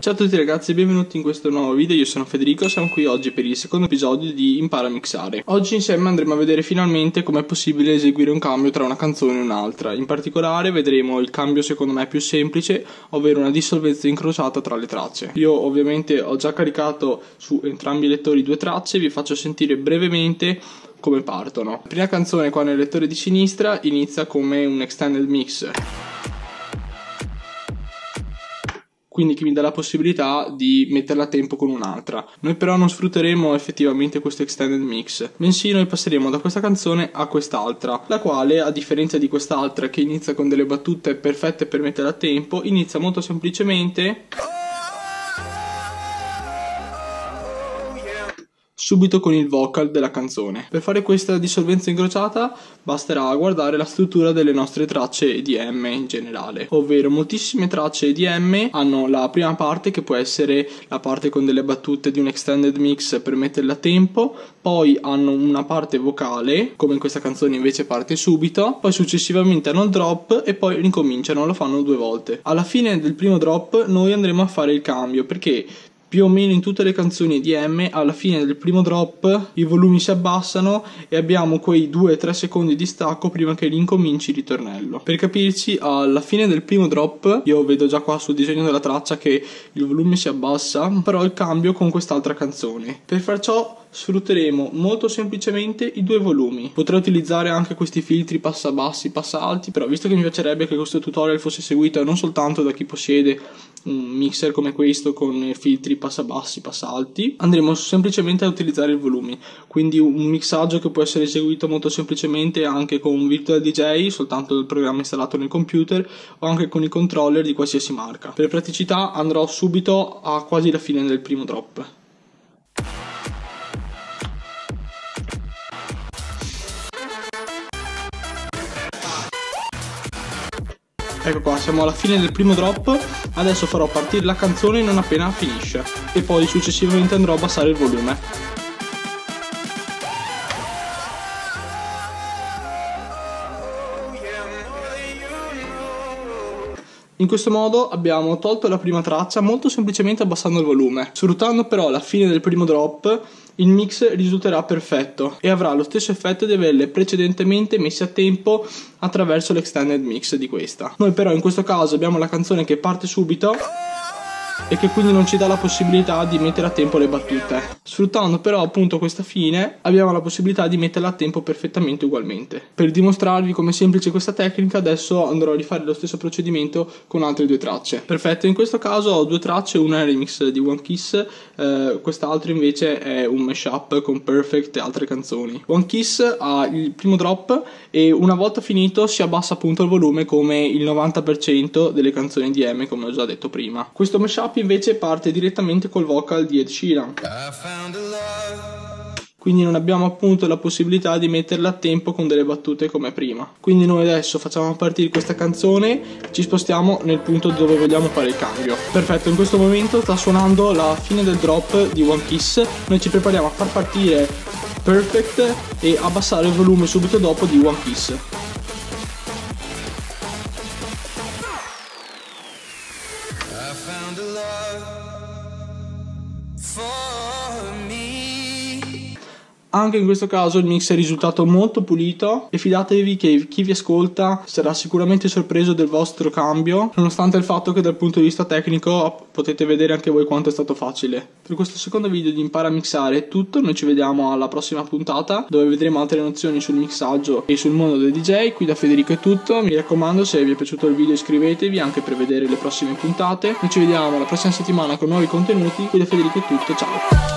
Ciao a tutti ragazzi e benvenuti in questo nuovo video, io sono Federico, siamo qui oggi per il secondo episodio di Impara a mixare. Oggi insieme andremo a vedere finalmente com'è possibile eseguire un cambio tra una canzone e un'altra. In particolare vedremo il cambio secondo me più semplice, ovvero una dissolvenza incrociata tra le tracce. Io ovviamente ho già caricato su entrambi i lettori due tracce, vi faccio sentire brevemente come partono. La prima canzone qua nel lettore di sinistra inizia come un extended mix, quindi che mi dà la possibilità di metterla a tempo con un'altra. Noi però non sfrutteremo effettivamente questo extended mix, bensì noi passeremo da questa canzone a quest'altra, la quale, a differenza di quest'altra che inizia con delle battute perfette per metterla a tempo, inizia molto semplicemente subito con il vocal della canzone. Per fare questa dissolvenza incrociata basterà guardare la struttura delle nostre tracce EDM in generale, ovvero moltissime tracce EDM hanno la prima parte che può essere la parte con delle battute di un extended mix per metterla a tempo, poi hanno una parte vocale, come in questa canzone invece parte subito, poi successivamente hanno il drop e poi ricominciano, lo fanno due volte. Alla fine del primo drop noi andremo a fare il cambio, perché più o meno in tutte le canzoni EDM alla fine del primo drop i volumi si abbassano e abbiamo quei 2-3 secondi di stacco prima che ricominci il ritornello. Per capirci, alla fine del primo drop io vedo già qua sul disegno della traccia che il volume si abbassa, però il cambio con quest'altra canzone. Per far ciò sfrutteremo molto semplicemente i due volumi. Potrei utilizzare anche questi filtri passa bassi, passa alti, però visto che mi piacerebbe che questo tutorial fosse seguito non soltanto da chi possiede un mixer come questo con filtri passa bassi, passa alti, andremo semplicemente a utilizzare i volumi. Quindi un mixaggio che può essere eseguito molto semplicemente anche con un Virtual DJ, soltanto il programma installato nel computer, o anche con i controller di qualsiasi marca. Per praticità andrò subito a quasi la fine del primo drop. Ecco qua, siamo alla fine del primo drop, adesso farò partire la canzone non appena finisce e poi successivamente andrò a abbassare il volume. In questo modo abbiamo tolto la prima traccia molto semplicemente abbassando il volume. Sfruttando però la fine del primo drop, il mix risulterà perfetto e avrà lo stesso effetto di averle precedentemente messe a tempo attraverso l'extended mix di questa. Noi però in questo caso abbiamo la canzone che parte subito e che quindi non ci dà la possibilità di mettere a tempo le battute. Sfruttando però appunto questa fine abbiamo la possibilità di metterla a tempo perfettamente ugualmente. Per dimostrarvi com'è semplice questa tecnica adesso andrò a rifare lo stesso procedimento con altre due tracce. Perfetto, in questo caso ho due tracce, una è il remix di One Kiss, quest'altro invece è un mashup con Perfect e altre canzoni. One Kiss ha il primo drop e una volta finito si abbassa appunto il volume come il 90% delle canzoni EDM, come ho già detto prima. Questo mashup invece parte direttamente col vocal di Ed Sheeran, quindi non abbiamo appunto la possibilità di metterla a tempo con delle battute come prima. Quindi noi adesso facciamo partire questa canzone, ci spostiamo nel punto dove vogliamo fare il cambio. Perfetto, in questo momento sta suonando la fine del drop di One Kiss, noi ci prepariamo a far partire Perfect e abbassare il volume subito dopo di One Kiss. Anche in questo caso il mix è risultato molto pulito e fidatevi che chi vi ascolta sarà sicuramente sorpreso del vostro cambio, nonostante il fatto che dal punto di vista tecnico potete vedere anche voi quanto è stato facile. Per questo secondo video di Impara a mixare è tutto, noi ci vediamo alla prossima puntata dove vedremo altre nozioni sul mixaggio e sul mondo del DJ. Qui da Federico è tutto, mi raccomando, se vi è piaciuto il video iscrivetevi anche per vedere le prossime puntate. Noi ci vediamo la prossima settimana con nuovi contenuti. Qui da Federico è tutto, ciao!